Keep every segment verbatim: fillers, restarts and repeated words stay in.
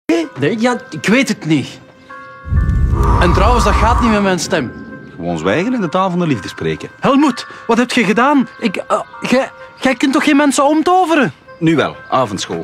Nee, ja, ik weet het niet. En trouwens, dat gaat niet met mijn stem. Gewoon zwijgen en de taal van de liefde spreken. Helmoet, wat heb je gedaan? Ik... Uh, jij, jij kunt toch geen mensen omtoveren? Nu wel, avondschool.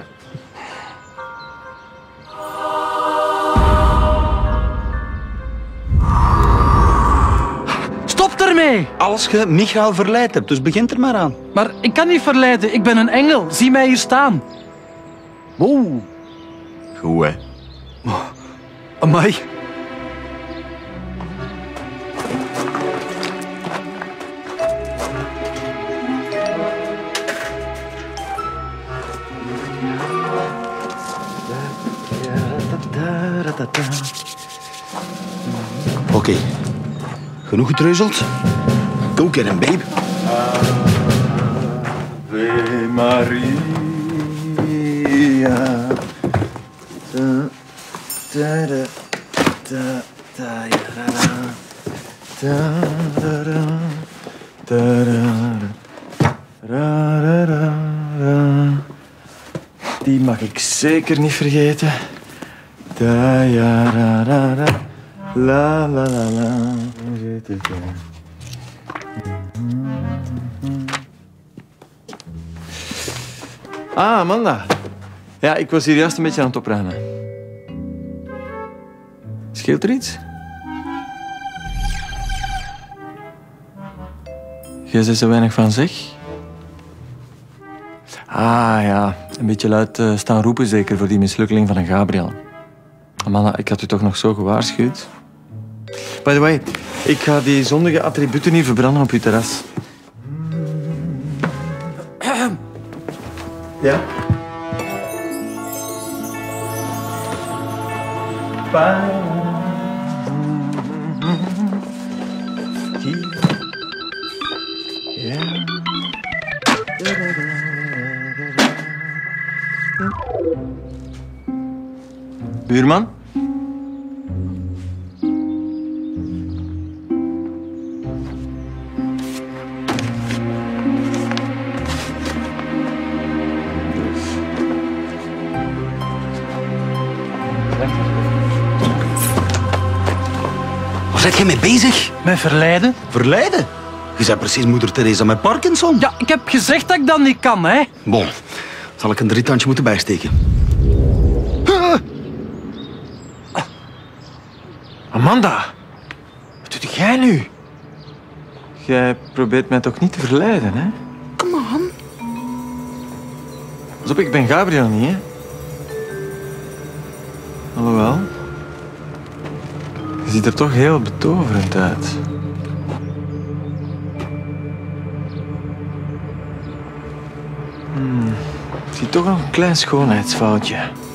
Stop ermee! Als je Michael verleid hebt, dus begint er maar aan. Maar ik kan niet verleiden, ik ben een engel. Zie mij hier staan. Wow. Goed, hè. Oh, amai. Oké. Okay. Genoeg getreuzeld? Go get him, babe. Ave Maria. Da, da, da, da, da, da, da, da, da, da, da, da. Die mag ik zeker niet vergeten. Da, ja, da, da, da. La, la, la, la. Ah, Amanda. Ja, ik was hier juist een beetje aan het opruimen. Scheelt er iets? Jij zegt zo weinig van zeg. Ah ja, een beetje luid uh, staan roepen zeker voor die mislukkeling van een Gabriel. Amanda, ik had u toch nog zo gewaarschuwd? By the way, ik ga die zondige attributen niet verbranden op uw terras. Ja? Ja. Buurman? Waar zit je mee bezig? Met verleiden? Verleiden? Je bent precies moeder Teresa met Parkinson. Ja, ik heb gezegd dat ik dat niet kan, hè. Bon, zal ik een drietandje moeten bijsteken. Amanda, wat doe jij nu? Jij probeert mij toch niet te verleiden, hè? Come on. Pas op, ik ben Gabriel niet, hè? Alhoewel. Je ziet er toch heel betoverend uit. Hmm. Ik zie toch nog een klein schoonheidsfoutje.